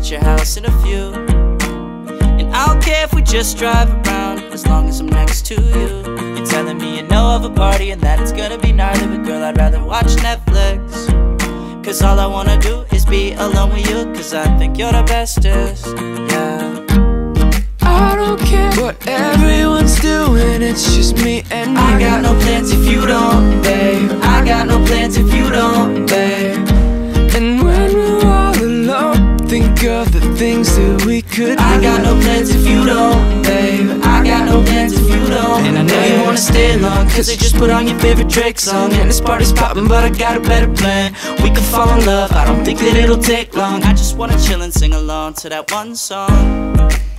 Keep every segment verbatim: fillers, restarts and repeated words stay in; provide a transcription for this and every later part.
at your house in a few. And I don't care if we just drive around, as long as I'm next to you. You're telling me you know of a party and that it's gonna be gnarly, but girl, I'd rather watch Netflix. Cause all I wanna do is be alone with you, cause I think you're the bestest, yeah. I don't care what everyone's doing, it's just me and you. I got no plans if you don't, babe. I got no plans if you don't, babe. And when we're all alone, think of the things that we could do. I got no plans if you don't, babe. I got no plans if you don't. And I know you wanna stay long, cause they just put on your favorite Drake song. And this party's poppin', but I got a better plan. We can fall in love, I don't think that it'll take long. I just wanna chill and sing along to that one song.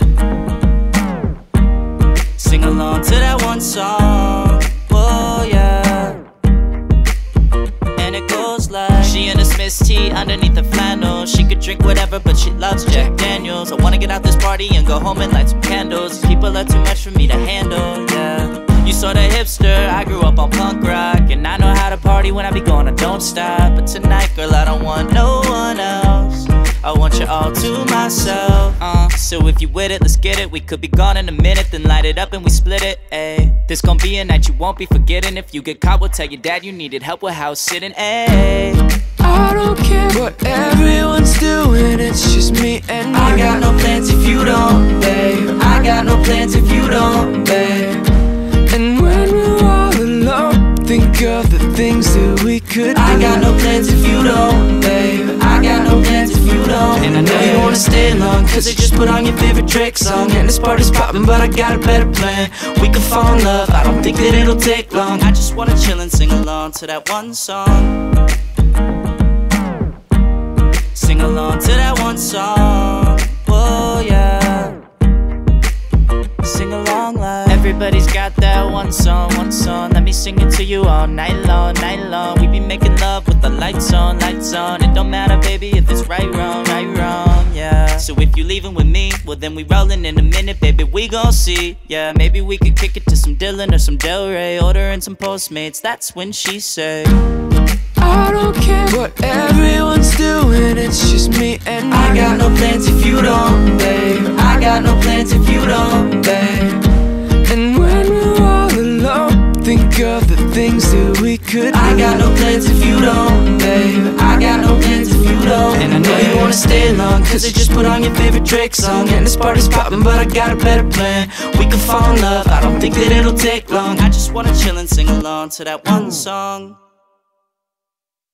Sing along to that one song, oh yeah. And it goes like, she in a Smith's tee underneath the flannel. She could drink whatever, but she loves Jack Daniels. I wanna get out this party and go home and light some candles. People are too much for me to handle, yeah. You sorta hipster, I grew up on punk rock, and I know how to party when I be going, I don't stop. But tonight, girl, I don't want no one else, I want you all to myself, uh So if you with it, let's get it. We could be gone in a minute, then light it up and we split it, ayy. This gon' be a night you won't be forgetting. If you get caught, we'll tell your dad you needed help with house sitting, ayy. I don't care what everyone's doing, it's just me and you. I got no plans if you don't, babe. I got no plans if you don't, babe. And when we're all alone, think of the things that we could do. I got no plans if you don't, babe. I got no plans if you don't. And I know you wanna stay long, cause they just put on your favorite Drake song. And this party's poppin', but I got a better plan. We can fall in love, I don't think that it'll take long. I just wanna chill and sing along to that one song. Sing along to that one song, oh yeah. Sing along like everybody's got that one song, one song. Let me sing it to you all night long, night long. We be making love with the lights on, lights on. It don't matter, baby, if it's right, wrong, right, wrong, yeah. So if you leaving with me, well then we rollin' in a minute, baby, we gon' see. Yeah, maybe we could kick it to some Dylan or some Del Rey, ordering some Postmates, that's when she say, I don't care what everyone's doing, it's just me and you. I got no plans if you don't, babe. I got no plans if you don't, babe. And when we're all alone, think of the things that we could do. I got no plans if you don't, babe. I got no plans if you don't. And I know you wanna stay long, cause they just put on your favorite Drake song. And this party's poppin', but I got a better plan. We can fall in love, I don't think that it'll take long. I just wanna chill and sing along to that one song.